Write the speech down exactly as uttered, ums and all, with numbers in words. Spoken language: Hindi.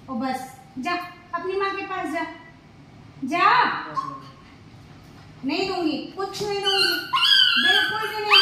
ओ बस जा अपनी माँ के पास जा जा। नहीं दूंगी, कुछ नहीं दूंगी, बिल्कुल भी नहीं।